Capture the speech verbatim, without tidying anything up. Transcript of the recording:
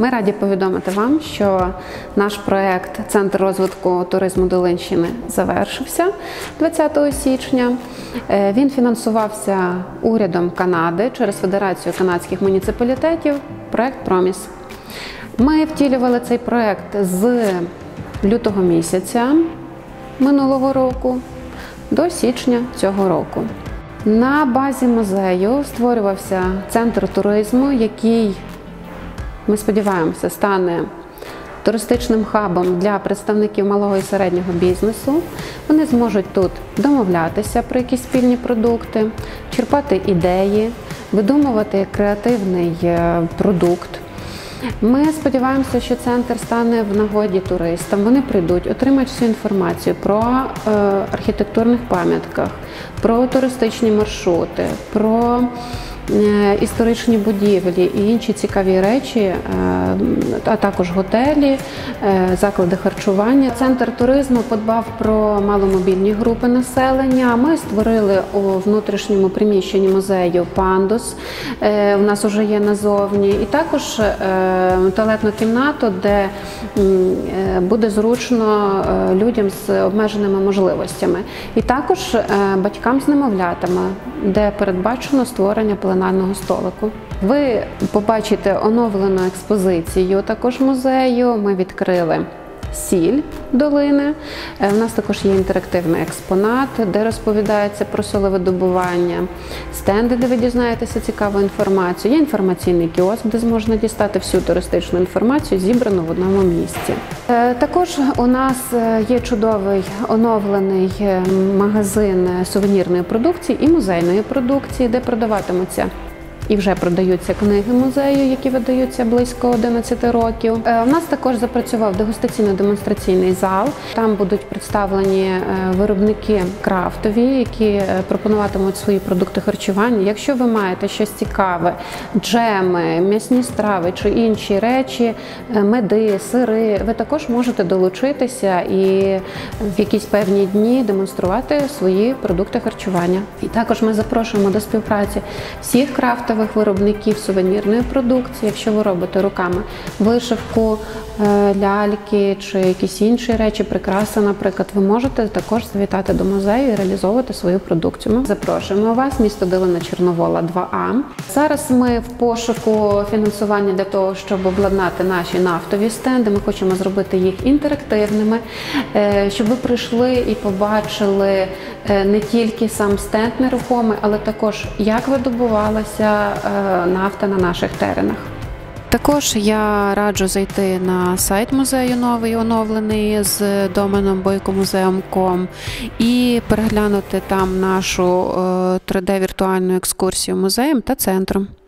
Ми раді повідомити вам, що наш проєкт «Центр розвитку туризму Долинщини» завершився двадцятого січня. Він фінансувався урядом Канади через Федерацію канадських муніципалітетів, проєкт «Проміс». Ми втілювали цей проєкт з лютого місяця минулого року до січня цього року. На базі музею створювався центр туризму, який, ми сподіваємося, стане туристичним хабом для представників малого і середнього бізнесу. Вони зможуть тут домовлятися про якісь спільні продукти, черпати ідеї, видумувати креативний продукт. Ми сподіваємося, що центр стане в нагоді туристам. Вони прийдуть, отримають всю інформацію про е, архітектурних пам'ятках, про туристичні маршрути, про е, історичні будівлі і інші цікаві речі, е, а також готелі, е, заклади харчування. Центр туризму подбав про маломобільні групи населення. Ми створили у внутрішньому приміщенні музею пандус, е, у нас вже є назовні, і також е, туалетну кімнату, де буде зручно людям з обмеженими можливостями. І також батькам з немовлятами, де передбачено створення пленарного столику. Ви побачите оновлену експозицію також музею. Ми відкрили сіль долини. У нас також є інтерактивний експонат, де розповідається про солевидобування, стенди, де ви дізнаєтеся цікаву інформацію. Є інформаційний кіоск, де зможна дістати всю туристичну інформацію, зібрану в одному місці. Також у нас є чудовий оновлений магазин сувенірної продукції і музейної продукції, де продаватимуться і вже продаються книги музею, які видаються близько одинадцяти років. У нас також запрацював дегустаційно-демонстраційний зал. Там будуть представлені виробники крафтові, які пропонуватимуть свої продукти харчування. Якщо ви маєте щось цікаве, джеми, м'ясні страви чи інші речі, меди, сири, ви також можете долучитися і в якісь певні дні демонструвати свої продукти харчування. І також ми запрошуємо до співпраці всіх крафтових виробників сувенірної продукції. Якщо ви робите руками вишивку, ляльки чи якісь інші речі, прикраси, наприклад, ви можете також завітати до музею і реалізовувати свою продукцію. Ми запрошуємо вас, місто Долина Чорновола, два А. Зараз ми в пошуку фінансування для того, щоб обладнати наші нафтові стенди. Ми хочемо зробити їх інтерактивними, щоб ви прийшли і побачили не тільки сам стенд нерухомий, але також як видобувалася нафта на наших теренах. Також я раджу зайти на сайт музею новий, оновлений з доменом бойкомузеум крапка ком і переглянути там нашу три Д-віртуальну екскурсію музеєм та центром.